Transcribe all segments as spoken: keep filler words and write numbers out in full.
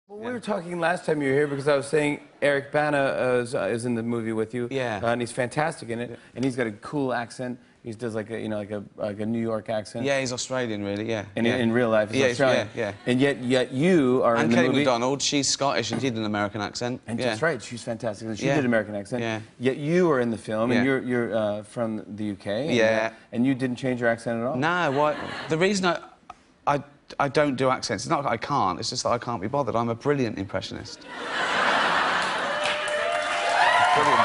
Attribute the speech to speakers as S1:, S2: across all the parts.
S1: Well, we were talking last time you were here because I was saying Eric Bana uh, is, uh, is in the movie with you.
S2: Yeah.
S1: Uh, and he's fantastic in it. Yeah. And he's got a cool accent. He does like a, you know, like a, like a New York accent.
S2: Yeah, he's Australian, really, yeah.
S1: And
S2: yeah.
S1: in real life, he's
S2: yeah,
S1: Australian.
S2: Yeah, yeah.
S1: And yet, yet you are
S2: and
S1: in the
S2: Kelly
S1: movie.
S2: MacDonald, she's Scottish and she did an American accent.
S1: And
S2: yeah.
S1: that's right, she's fantastic. And she
S2: yeah.
S1: did American accent.
S2: Yeah.
S1: Yet you are in the film, and
S2: yeah.
S1: you're, you're uh, from the U K. And,
S2: yeah.
S1: Uh, and you didn't change your accent at all?
S2: No, what? The reason I, I, I don't do accents, it's not that I can't, it's just that I can't be bothered. I'm a brilliant impressionist. Brilliant.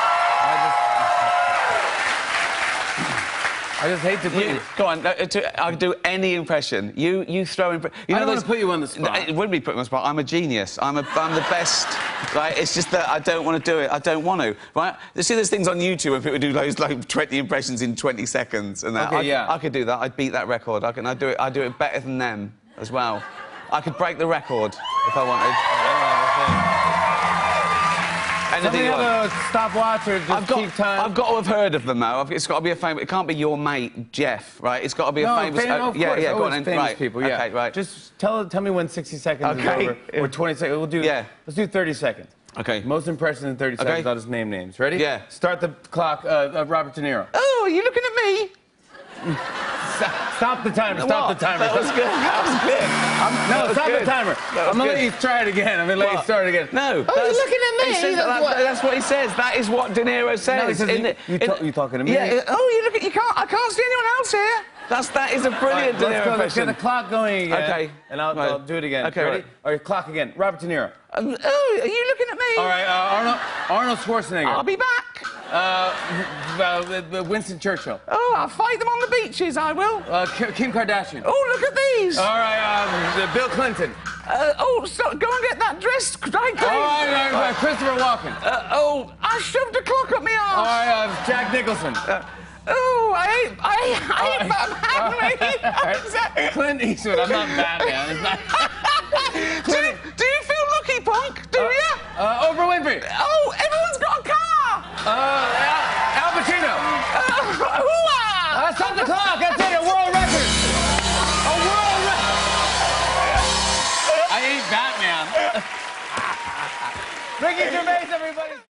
S1: I just hate to put you...
S2: you go on, uh, to, I can do any impression. You, you throw... Impre you
S1: I
S2: know
S1: don't
S2: those,
S1: want to put you on the spot.
S2: It wouldn't be putting on the spot. I'm a genius. I'm, a, I'm the best. Right? It's just that I don't want to do it. I don't want to. Right? You see, there's things on YouTube where people do those like twenty impressions in twenty seconds, and that.
S1: Okay,
S2: I,
S1: yeah.
S2: I could do that. I'd beat that record. I can. I do it. I do it better than them as well. I could break the record if I wanted.
S1: Something have a stopwatch or just
S2: I've got,
S1: keep time?
S2: I've got to have heard of them, though. It's got to be a famous... It can't be your mate, Jeff, right? It's got to be
S1: no,
S2: a famous...
S1: Fam-
S2: uh,
S1: of
S2: yeah,
S1: course,
S2: yeah, go on
S1: then.
S2: then.
S1: Famous
S2: Right.
S1: people, yeah.
S2: OK, right.
S1: Just tell, tell me when sixty seconds
S2: okay.
S1: is over, or twenty seconds. We'll do...
S2: Yeah.
S1: Let's do thirty seconds.
S2: OK.
S1: Most impressions in thirty
S2: okay.
S1: seconds. I'll just name names. Ready?
S2: Yeah.
S1: Start the clock. Uh, uh, Robert De Niro.
S2: Oh, are you looking at me?
S1: Stop the timer. Stop
S2: what?
S1: the timer.
S2: That was good. That was good. I'm,
S1: no,
S2: was
S1: stop
S2: good.
S1: the timer. I'm going to let you try it again. I'm going to let you start again.
S2: No.
S1: Oh, you're looking at me.
S2: He says that,
S1: that's,
S2: that,
S1: what...
S2: that's what he says. That is what De Niro says.
S1: No, he says
S2: in
S1: you,
S2: the,
S1: you,
S2: in,
S1: talk, you talking to me?
S2: Yeah. Oh, you look at... You can't... I can't see anyone else here. That's, that is a brilliant
S1: right,
S2: De
S1: let's
S2: Niro
S1: go,
S2: impression.
S1: Let's get the clock going again.
S2: OK.
S1: And I'll,
S2: right.
S1: I'll do it again.
S2: OK,
S1: Ready?
S2: right.
S1: All right, clock again. Robert De Niro.
S2: Um, oh, are you looking at me?
S1: All right, uh, Arnold, Arnold Schwarzenegger.
S2: I'll be back.
S1: Uh, uh, Winston Churchill.
S2: Oh, I'll fight them on the beaches, I will.
S1: Uh, Kim Kardashian.
S2: Oh, look at these.
S1: All right, um, Bill Clinton.
S2: Uh, oh, so go and get that dress. All right,
S1: all right, uh, Christopher Walken.
S2: Uh, oh, I shoved a clock up my arse.
S1: All right, uh, Jack Nicholson. Uh,
S2: oh, I hate, I, I hate Batman.
S1: Right. Clint Eastwood. I'm not Batman. It's not...
S2: do, you, do you feel lucky, punk? Do
S1: uh,
S2: you?
S1: Uh, Oprah Winfrey.
S2: Oh, everyone's got a car.
S1: Uh, Al, Al Pacino.
S2: Uh,
S1: uh, stop the clock. That's it. A world record. A world record. I ain't Batman. Ricky Gervais, everybody.